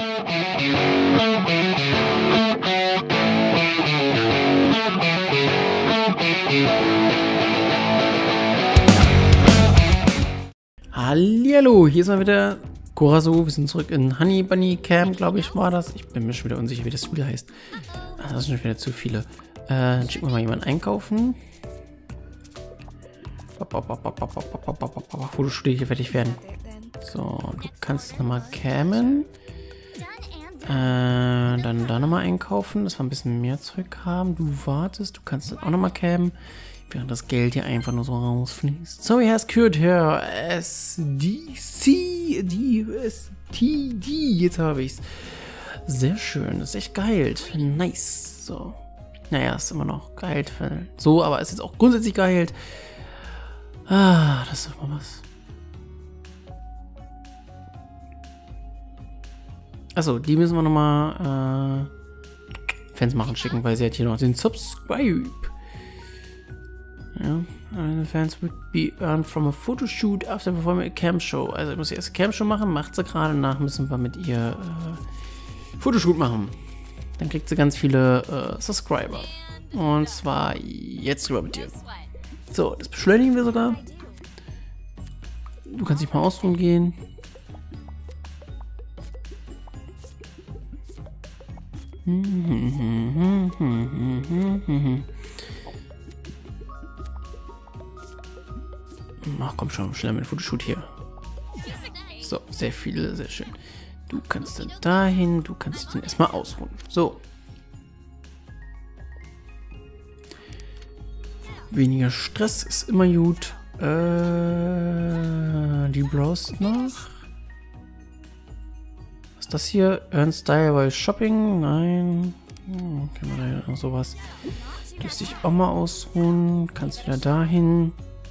Hallihallo, hier ist mal wieder Korasu. Wir sind zurück in Honey Bunny Camp, glaube ich, war das. Ich bin mir schon wieder unsicher, wie das Spiel heißt. Ach, das sind schon wieder zu viele. Dann schicken wir mal jemanden einkaufen. Fotostudio hier fertig werden. So, du kannst nochmal cammen. Dann da nochmal einkaufen, dass wir ein bisschen mehr Zeug haben. Du wartest, du kannst dann auch nochmal cammen, während das Geld hier einfach nur so rausfließt. So, he has cured her SDD. Jetzt habe ich's. Sehr schön, das ist echt geil. Nice. So. Naja, ist immer noch geil. So, aber ist jetzt auch grundsätzlich geil. Ah, das ist doch mal was. Achso, die müssen wir nochmal Fans machen schicken, weil sie hat hier noch den Subscribe. Ja, Fans would be earned from a photoshoot after performing a camp show. Also ich muss erst eine Camp Show machen, macht sie gerade, danach müssen wir mit ihr Fotoshoot machen. Dann kriegt sie ganz viele Subscriber. Und zwar jetzt rüber mit dir. So, das beschleunigen wir sogar. Du kannst dich mal ausruhen gehen. Ach komm schon, schnell mit dem Fotoshoot hier. So, sehr viele, sehr schön. Du kannst dann dahin, du kannst dich dann erstmal ausruhen. So. Weniger Stress ist immer gut. Die browst nach. Was ist das hier? Earn Style while Shopping? Nein. Kennen wir da ja noch sowas. Du darfst dich auch mal ausruhen. Kannst wieder dahin.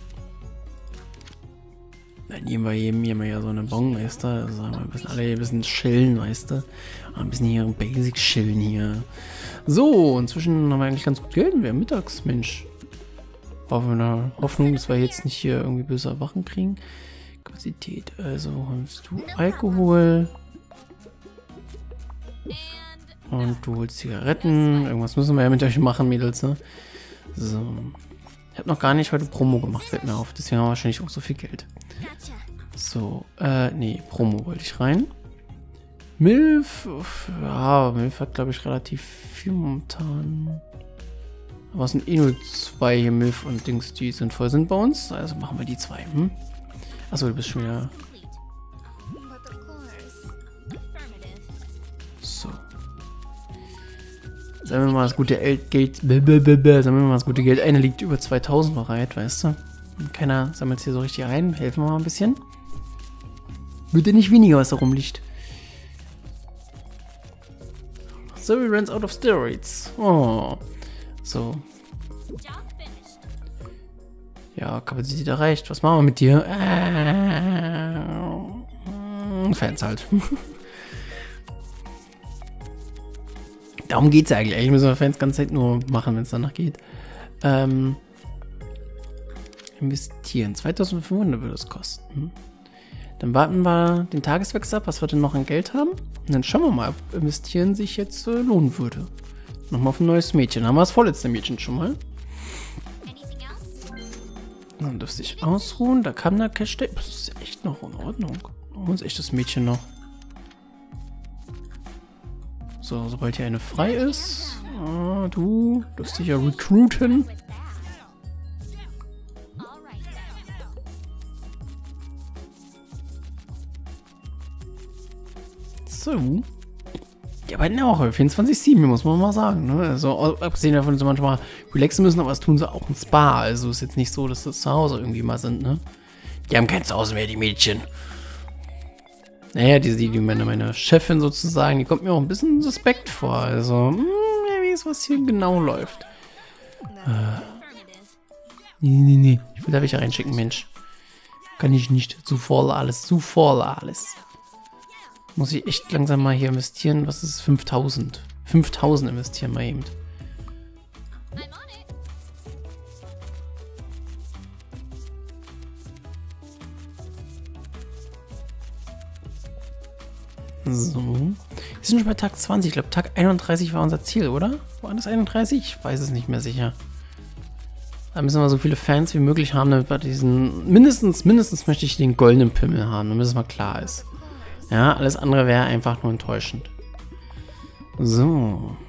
Dann nehmen wir hier mal so eine Bon, weißt du? Also sagen wir ein bisschen alle ein bisschen chillen, weißt du? Ein bisschen hier Basic chillen hier. So, inzwischen haben wir eigentlich ganz gut Geld. Wir haben mittags, Mensch. Auf einer Hoffnung, dass wir jetzt nicht hier irgendwie böse Erwachen kriegen. Kapazität, also holst du Alkohol. Und du holst Zigaretten. Irgendwas müssen wir ja mit euch machen, Mädels, ne? So. Ich habe noch gar nicht heute Promo gemacht, fällt mir auf. Deswegen haben wir wahrscheinlich auch so viel Geld. So, nee, Promo wollte ich rein. Milf, ja, Milf hat, glaube ich, relativ viel momentan. Aber es sind eh nur zwei hier, Milf und Dings, die sinnvoll sind bei uns. Also machen wir die zwei. Achso, du bist schon wieder... So. Sagen wir mal, das gute Geld... Sagen wir mal, das gute Geld. Eine liegt über 2000 bereit, weißt du? Und keiner sammelt hier so richtig rein. Helfen wir mal ein bisschen. Wird ja nicht weniger, was da rumliegt. So, we runs out of steroids. Oh. So. Ja, Kapazität erreicht. Was machen wir mit dir? Fans halt. Darum geht es eigentlich. Eigentlich müssen wir Fans ganze Zeit nur machen, wenn es danach geht. Investieren. 2500 würde es kosten. Dann warten wir den Tageswechsel ab, was wir denn noch an Geld haben. Und dann schauen wir mal, ob investieren sich jetzt lohnen würde. Nochmal auf ein neues Mädchen. Dann haben wir das vorletzte Mädchen schon mal. Dann dürfte sich ausruhen. Da kam der Cash. Das ist echt noch in Ordnung. Uns echt das Mädchen noch. So, sobald hier eine frei ist. Du darfst dich ja recruiten. So. Ja, aber auch 24/7, muss man mal sagen. Ne? Also, abgesehen davon, dass sie manchmal relaxen müssen, aber das tun sie auch im Spa. Also, ist jetzt nicht so, dass das zu Hause irgendwie mal sind. Ne? Die haben kein Zuhause mehr, die Mädchen. Naja, meine Chefin sozusagen, die kommt mir auch ein bisschen suspekt vor. Also, wie ist was hier genau läuft. Nee. Ich will da welche reinschicken, Mensch. Kann ich nicht. Zu voll alles. Muss ich echt langsam mal hier investieren. Was ist 5000? 5000 investieren mal eben. So. Wir sind schon bei Tag 20. Ich glaube, Tag 31 war unser Ziel, oder? War das 31? Ich weiß es nicht mehr sicher. Da müssen wir so viele Fans wie möglich haben, damit wir diesen... Mindestens möchte ich den goldenen Pimmel haben, damit es mal klar ist. Ja, alles andere wäre einfach nur enttäuschend. So.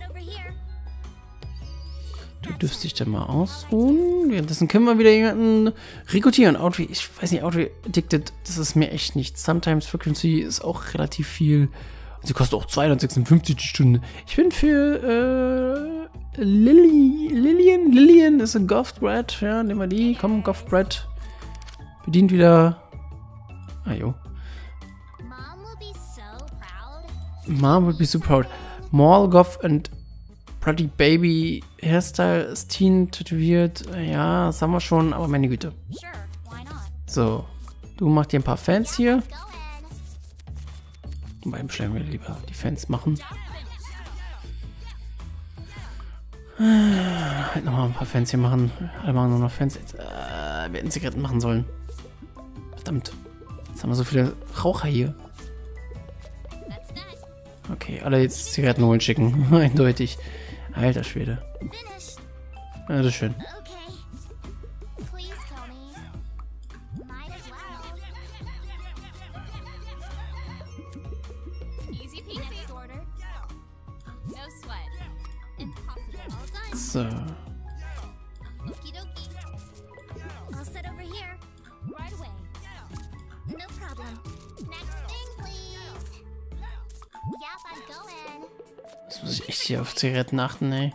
Du dürfst dich dann mal ausruhen. Währenddessen können wir wieder jemanden rekrutieren. Outfit, ich weiß nicht, Outfit Addicted, das ist mir echt nichts. Sometimes Frequency ist auch relativ viel. Und sie kostet auch 256 die Stunde. Ich bin für Lillian ist ein Goth-Bread. Ja, nehmen wir die. Komm, Goth-Bread. Bedient wieder. Ah, jo. Mom would be so proud. Mall, Goth and Pretty Baby Hairstyle ist Teen tätowiert. Ja, das haben wir schon, aber meine Güte. So, du machst dir ein paar Fans hier. Wobei bestellen wir lieber die Fans machen. Halt nochmal ein paar Fans hier machen. Alle machen nur noch Fans. Jetzt, wir hätten Zigaretten machen sollen. Verdammt. Jetzt haben wir so viele Raucher hier. Okay, alle jetzt Zigaretten holen schicken. Eindeutig. Alter Schwede. Ja, das ist schön. So. Jetzt muss ich echt hier auf Zigaretten achten, ey.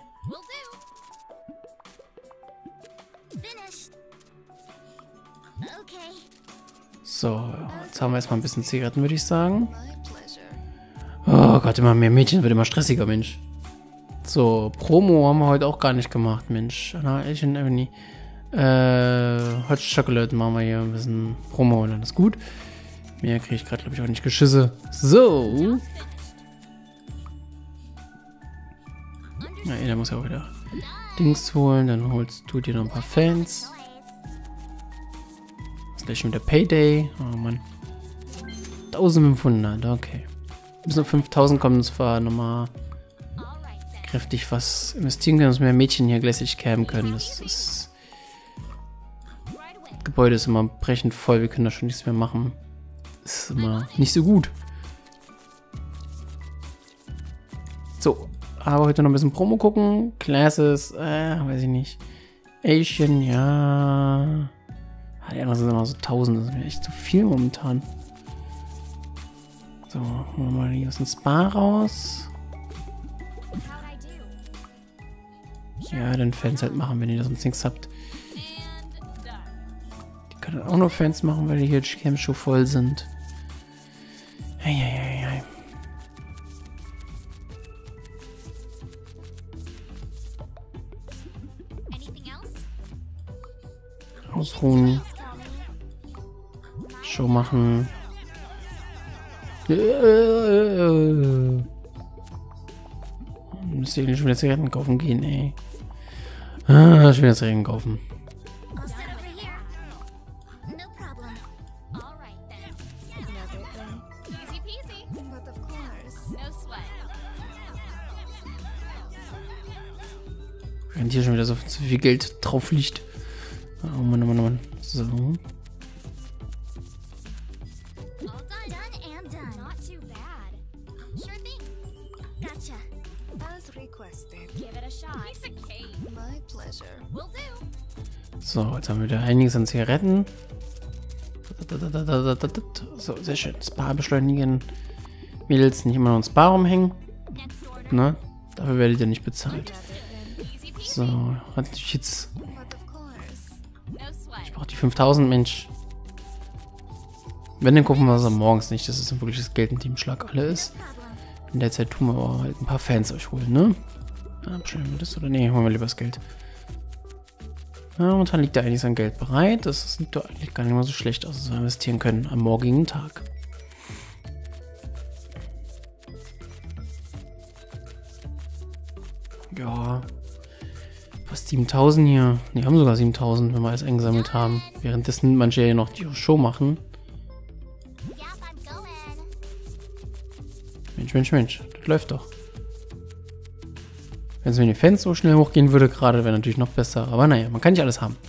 So, jetzt haben wir erstmal ein bisschen Zigaretten, würde ich sagen. Oh Gott, immer mehr Mädchen, wird immer stressiger, Mensch. So, Promo haben wir heute auch gar nicht gemacht, Mensch. Asian Avenue. Hot Chocolate machen wir hier ein bisschen Promo und dann ist gut. Mehr kriege ich gerade, glaube ich, auch nicht geschisse. So. Ja, der muss ja auch wieder Dings holen. Dann holst du dir noch ein paar Fans. Ist gleich schon wieder Payday. Oh Mann. 1500, okay. Bis nur 5000 kommen, das war nochmal kräftig was investieren können, dass mehr Mädchen hier glässig campen können. Das Gebäude ist immer brechend voll, wir können da schon nichts mehr machen. Ist immer nicht so gut. So, aber heute noch ein bisschen Promo gucken. Classes, weiß ich nicht. Asian, ja. Die anderen sind immer so 1000, das ist mir echt zu viel momentan. So, holen wir mal hier aus dem Spa raus. Ja, dann Fans halt machen, wenn ihr da sonst nichts habt. Die können auch noch Fans machen, weil die hier die Camp schon voll sind. Hey. Ausruhen. Show machen. Müsste ich schon wieder Zigaretten kaufen gehen, ey. Schon wieder Zigaretten kaufen. Wenn hier schon wieder so viel Geld drauf liegt. Oh Mann, oh Mann, oh Mann. So. So, jetzt haben wir wieder einiges an Zigaretten. So, sehr schön. Spa beschleunigen. Mädels nicht immer noch ins Spa rumhängen. Ne? Dafür werdet ihr nicht bezahlt. So, hatte ich jetzt... Ich brauche die 5000, Mensch. Wenn, dann gucken wir es am morgens nicht, dass es ein wirkliches Geld in Teamschlag alle ist. In der Zeit tun wir aber halt ein paar Fans euch holen, ne? Abstellen wir das oder nee, holen wir lieber das Geld. Ja, momentan liegt da einiges an Geld bereit. Das sieht doch eigentlich gar nicht mal so schlecht aus, dass wir investieren können am morgigen Tag. Ja. Fast 7000 hier. Ne, haben sogar 7000, wenn wir alles eingesammelt haben. Währenddessen manche ja noch die Show machen. Mensch, Mensch, Mensch. Das läuft doch. Wenn es mit den Fans so schnell hochgehen würde gerade, wäre natürlich noch besser. Aber naja, man kann nicht alles haben.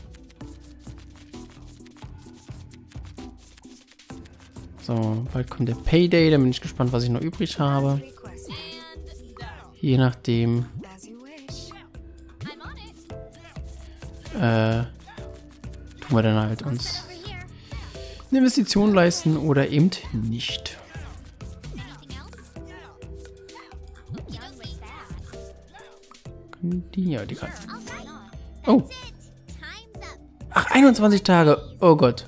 So, bald kommt der Payday. Da bin ich gespannt, was ich noch übrig habe. Je nachdem. Tun wir dann halt uns eine Investition leisten oder eben nicht. Ja, die kann. Oh. Ach, 21 Tage. Oh Gott.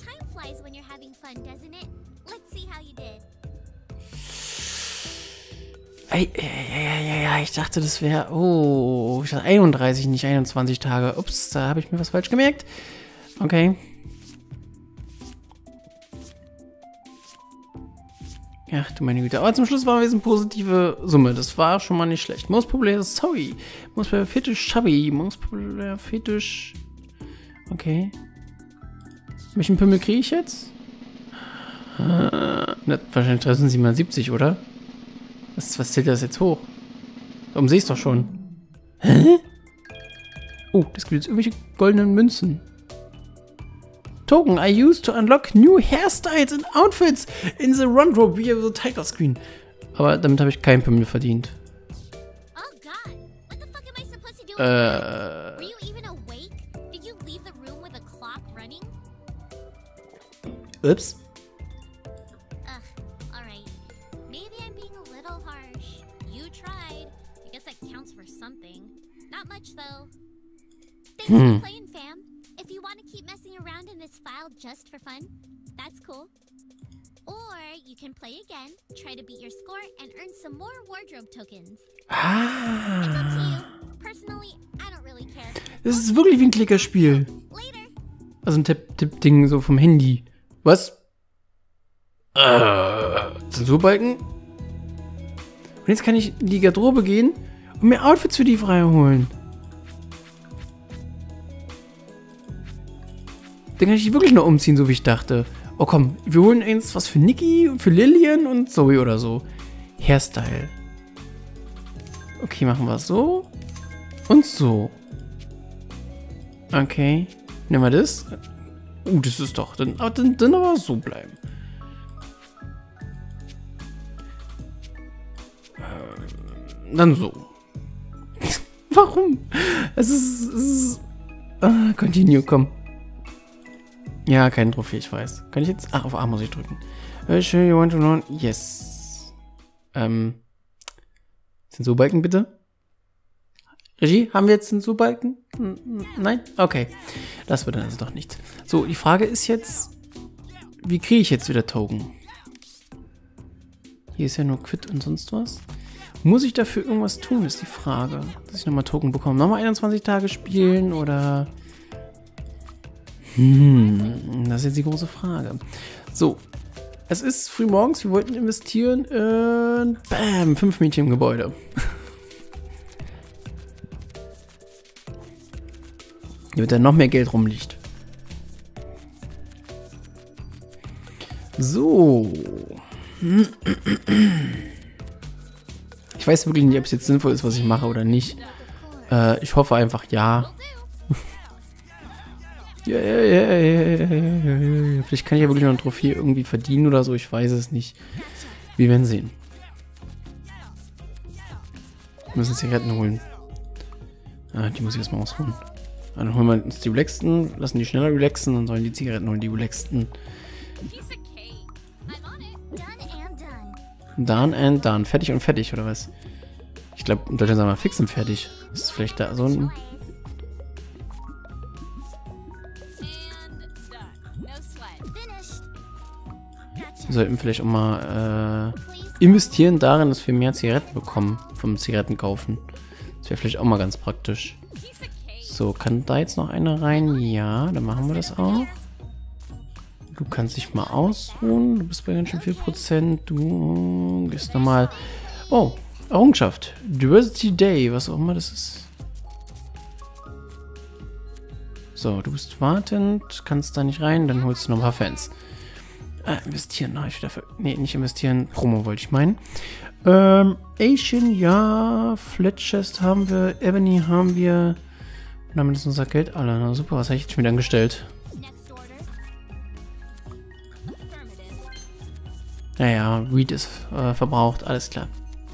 Ja, ich dachte, das wäre... Oh, ich dachte 31, nicht 21 Tage. Ups, da habe ich mir was falsch gemerkt. Okay. Ach du meine Güte. Aber zum Schluss war es eine positive Summe. Das war schon mal nicht schlecht. Most populär Sorry. Most populär Fetisch Chubby. Most populär Fetisch... Okay. Welchen Pimmel kriege ich jetzt? Wahrscheinlich 1770, oder? Was zählt das jetzt hoch? Darum sehe ich es doch schon. Hä? Oh, das gibt jetzt irgendwelche goldenen Münzen. Token I use to unlock new hairstyles and outfits in the Run-Drop via the title screen. Aber damit habe ich keinen Pimmel verdient. Ups. Not much though. Thanks for playing, fam. If you want to keep messing around in this file just for fun, that's cool. Or you can play again, try to beat your score, and earn some more wardrobe tokens. Ah. It's up to you. Personally, I don't really care. Das ist wirklich wie ein Klickerspiel. Later. Also ein Tipp-Ding so vom Handy. Was? Zensurbalken? Und jetzt kann ich in die Garderobe gehen und mir Outfits für die frei holen. Dann kann ich die wirklich noch umziehen, so wie ich dachte. Oh komm, wir holen uns was für Nikki und für Lillian und Zoe oder so. Hairstyle. Okay, machen wir so. Und so. Okay. Nehmen wir das. Das ist doch. Dann aber so bleiben. Dann so. Warum? Es ist continue, komm. Ja, kein Trophäe, ich weiß. Kann ich jetzt... Ach, auf A muss ich drücken. Sure you want to know? Yes. Zensurbalken bitte? Regie, haben wir jetzt Zensurbalken? Nein? Okay. Das wird dann also doch nichts. So, die Frage ist jetzt... Wie kriege ich jetzt wieder Token? Hier ist ja nur Quit und sonst was. Muss ich dafür irgendwas tun, ist die Frage. Dass ich nochmal Token bekomme. Nochmal 21 Tage spielen oder... das ist jetzt die große Frage. So, es ist früh morgens, wir wollten investieren in, bam, 5 Mädchen im Gebäude. Damit da noch mehr Geld rumliegt. So. Ich weiß wirklich nicht, ob es jetzt sinnvoll ist, was ich mache oder nicht. Ich hoffe einfach ja. Ja. Vielleicht kann ich ja wirklich noch ein Trophäe irgendwie verdienen oder so. Ich weiß es nicht. Wir werden sehen. Wir müssen Zigaretten holen. Die muss ich erstmal ausholen. Dann holen wir uns die relaxten, lassen die schneller relaxen und sollen die Zigaretten holen, die relaxten. Done and done. Fertig und fertig, oder was? Ich glaube, in Deutschland sagen wir fix und fertig. Das ist vielleicht da so ein... Wir sollten vielleicht auch mal investieren darin, dass wir mehr Zigaretten bekommen vom Zigarettenkaufen. Das wäre vielleicht auch mal ganz praktisch. So, kann da jetzt noch eine rein? Ja, dann machen wir das auch. Du kannst dich mal ausruhen. Du bist bei ganz schön viel Prozent. Du gehst nochmal... Oh, Errungenschaft. Diversity Day, was auch immer das ist. So, du bist wartend, kannst da nicht rein, dann holst du noch ein paar Fans. Investieren habe ich dafür. Nee, nicht investieren. Promo wollte ich meinen. Asian, ja. Flatchest haben wir. Ebony haben wir. Und damit ist unser Geld alle. Na super, was habe ich jetzt wieder angestellt? Naja, Weed ist verbraucht. Alles klar.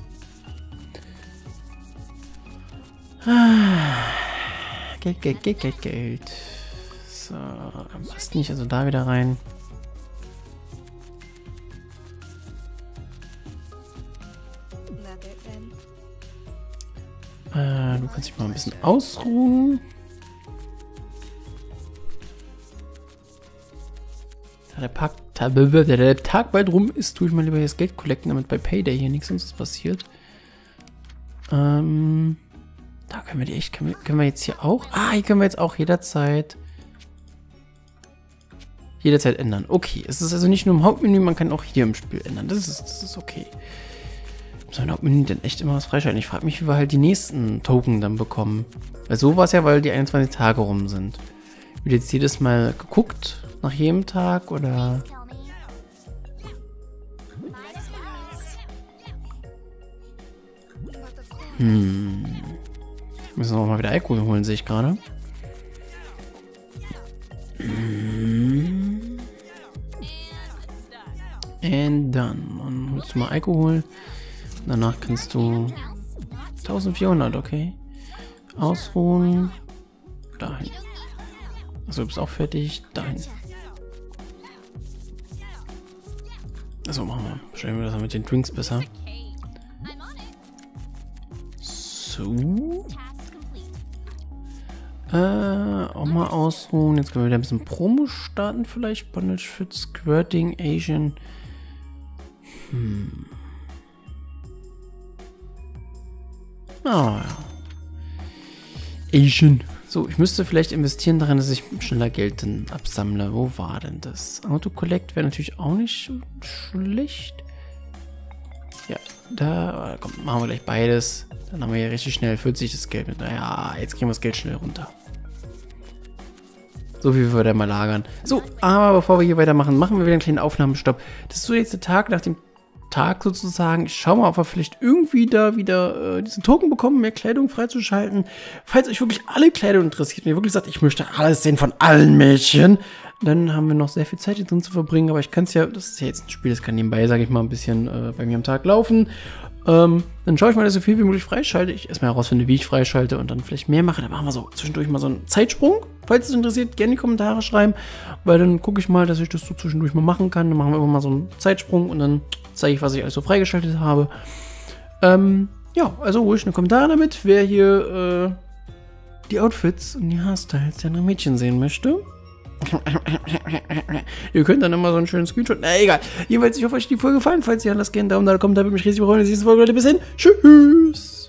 Geld, Geld, Geld, Geld, Geld. So, passt nicht, also da wieder rein. Du kannst dich mal ein bisschen ausruhen. Da der Tag bald rum ist, tue ich mal lieber jetzt Geld collecten, damit bei Payday hier nichts sonst passiert. Da können wir die echt, können wir jetzt hier auch? Ah, hier können wir jetzt auch jederzeit ändern. Okay, es ist also nicht nur im Hauptmenü, man kann auch hier im Spiel ändern. Das ist okay. Muss man im Hauptmenü denn echt immer was freischalten? Ich frage mich, wie wir halt die nächsten Token dann bekommen. Weil so war es ja, weil die 21 Tage rum sind. Wird jetzt jedes Mal geguckt, nach jedem Tag, oder? Müssen wir auch mal wieder Alkohol holen, sehe ich gerade. And done. Dann holst du mal Alkohol. Danach kannst du 1400, okay. Ausruhen. Dahin. Achso, du bist auch fertig. Dahin. Achso, machen wir. Stellen wir das mit den Drinks besser. So. Auch mal ausruhen. Jetzt können wir wieder ein bisschen Promo starten vielleicht. Bondage Fit, Squirting, Asian. Ah, ja. Asian. So, ich müsste vielleicht investieren darin, dass ich schneller Geld dann absammle. Wo war denn das? Auto-Collect wäre natürlich auch nicht so schlecht. Ja, da komm, machen wir gleich beides. Dann haben wir ja richtig schnell 40 das Geld mit. Naja, jetzt kriegen wir das Geld schnell runter. So viel wir da mal lagern. So, aber bevor wir hier weitermachen, machen wir wieder einen kleinen Aufnahmestopp. Das ist so jetzt der Tag nach dem Tag sozusagen. Ich schaue mal, ob wir vielleicht irgendwie da wieder diesen Token bekommen, mehr Kleidung freizuschalten. Falls euch wirklich alle Kleidung interessiert, mir wirklich sagt, ich möchte alles sehen von allen Mädchen, dann haben wir noch sehr viel Zeit hier drin zu verbringen. Aber ich kann es ja, das ist ja jetzt ein Spiel, das kann nebenbei, sage ich mal, ein bisschen bei mir am Tag laufen. Dann schaue ich mal, dass ich so viel wie möglich freischalte. Ich erstmal herausfinde, wie ich freischalte und dann vielleicht mehr mache. Dann machen wir so zwischendurch mal so einen Zeitsprung. Falls es interessiert, gerne in die Kommentare schreiben, weil dann gucke ich mal, dass ich das so zwischendurch mal machen kann. Dann machen wir immer mal so einen Zeitsprung und dann zeige ich, was ich alles so freigeschaltet habe. Ja, also ruhig eine Kommentare damit, wer hier die Outfits und die Haarstyles der anderen Mädchen sehen möchte. Ihr könnt dann immer so einen schönen Screenshot. Na egal. Jedenfalls, ich hoffe, euch hat die Folge gefallen. Falls ihr lasst gerne einen Daumen da, kommt, da würde mich riesig freuen. Bis nächste Folge, Leute. Bis hin. Tschüss.